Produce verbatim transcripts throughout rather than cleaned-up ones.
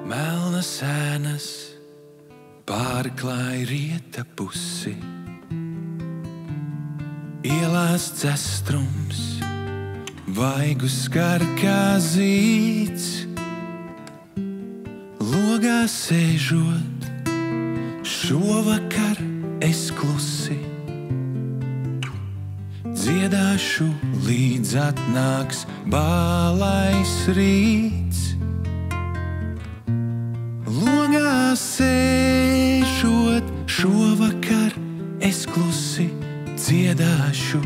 Melnas sēnas pārklāj rieta pusi, ielās dzestrums, vaigu skar kā zīds. Logā sēžot, šovakar es klusi dziedāšu, līdz atnāks bālais rīts. Logā sēžot, šovakar es klusi dziedāšu,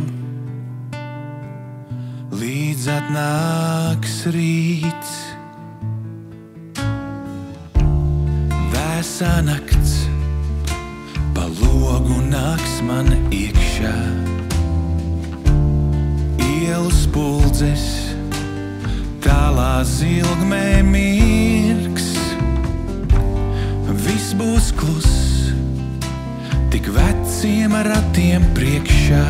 līdz atnāks rīts. Vēsā nakts pa logu nāks man iekšā, ielu spuldzes tālā zilgmē mirks. Viss būs kluss, tik veciem ratiem priekšā,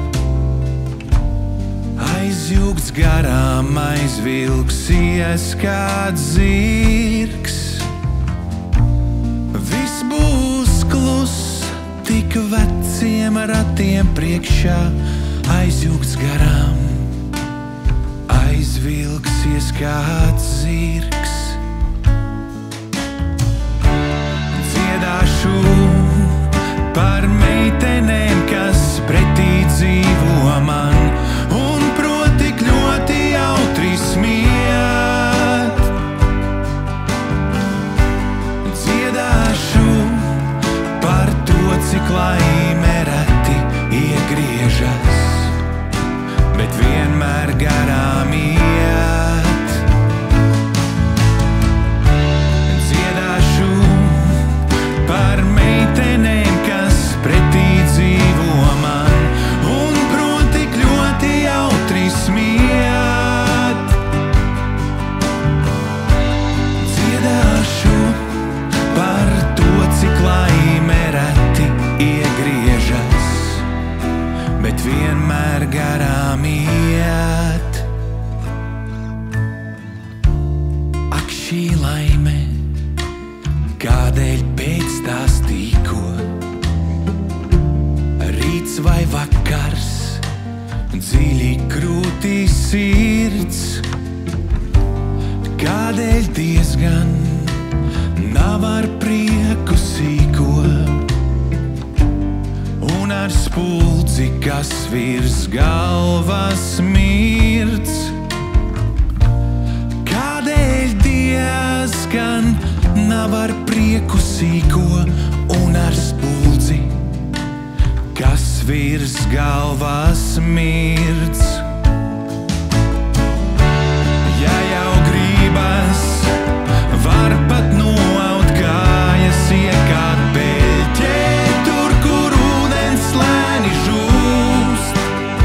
aizjūgts garām, aizvilksies kāds zirgs. Viss būs kluss, tik veciem ratiem priekšā, aizjūgts garām, aizvilksies kāds zirgs. Dziedāšu par meitenēm, kas pretī dzīvo man, un proti ļoti jautri smiet. Dziedāšu par to, cik laime reti iegriežas, bet vienmēr garām iet. Dziedāšu par meitenēm, kas pretī dzīvo man, un proti ļoti jautri smiet. Dziedāšu par to, cik laime reti iegriežas, bet vienmēr garām iet. Ak, šī laime, kādēļ pēc tās tīko? Rīts vai vakars, dziļi krūtī sirds. Kādēļ diezgan nav ar prieku sīko, un ar spuldzi, kas virs galvas mirdz. Kādēļ diezgan nav ar prieku sīko, un ar spuldzi, kas virs galvas mirdz. Ja jau gribas, var pat noaut kājas, iekāt beļķē, tur, kur ūdens lēni žūst.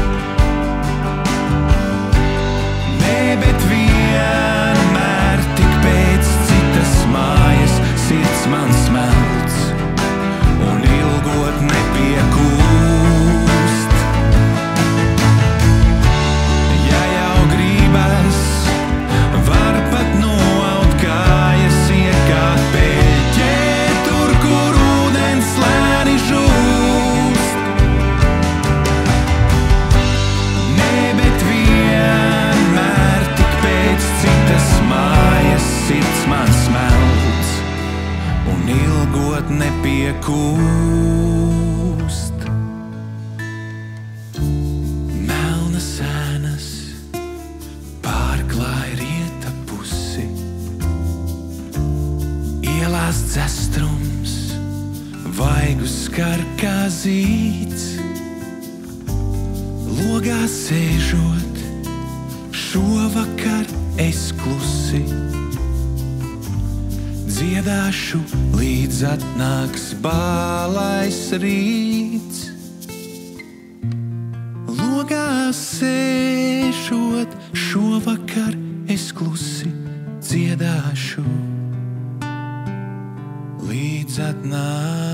Nē, bet vienmēr tik pēc citas mājas sirds man smelts, un ilgot nepiekūst. Ja jau gribas, var pat noaut kājas, iekāt beļķē, tur, kur ūdens lēni žūst. Nē, bet vienmēr tik pēc citas mājas sirds man smelts, un ilgot nepiekūst. Melnas sēnas pārklāj rieta pusi, ielās dzestrums, vaigu skar kā zīds. Logā sēžot, šovakar es klusi dziedāšu, līdz atnāks bālais rīts. Logā sēžot, šovakar es klusi dziedāšu, līdz atnāks